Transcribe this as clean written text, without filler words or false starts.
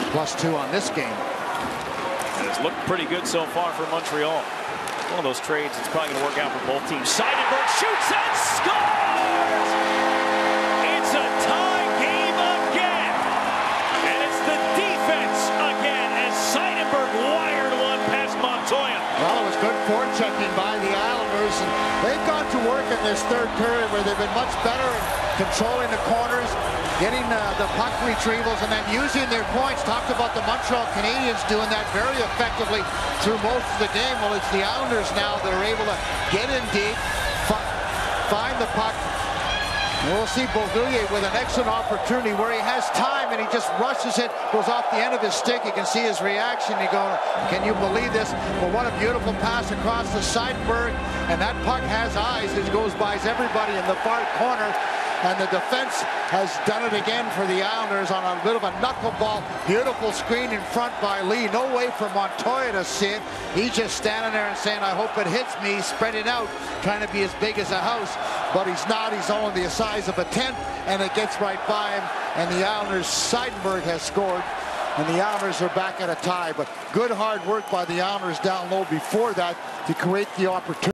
+2 on this game. And it's looked pretty good so far for Montreal. One of those trades that's probably going to work out for both teams. Seidenberg shoots and scores! It's a tie game again. And it's the defense again as Seidenberg wired one past Montoya. Well, it was good forechecking by the Islanders. And they've gone to work in this third period where they've been much better in controlling the corners, getting the puck retrievals, and then using their points. Talked about the Montreal Canadiens doing that very effectively through most of the game. Well, it's the Islanders now that are able to get in deep, find the puck. And we'll see Beauvillier with an excellent opportunity where he has time and he just rushes it, goes off the end of his stick. You can see his reaction. You go, can you believe this? Well, what a beautiful pass across the Seidenberg, and that puck has eyes. It goes by everybody in the far corner. And the defense has done it again for the Islanders on a bit of a knuckleball. Beautiful screen in front by Lee. No way for Montoya to see it. He's just standing there and saying, I hope it hits me, spreading out, trying to be as big as a house. But he's not. He's only the size of a tent, and it gets right by him. And the Islanders, Seidenberg has scored. And the Islanders are back at a tie. But good hard work by the Islanders down low before that to create the opportunity.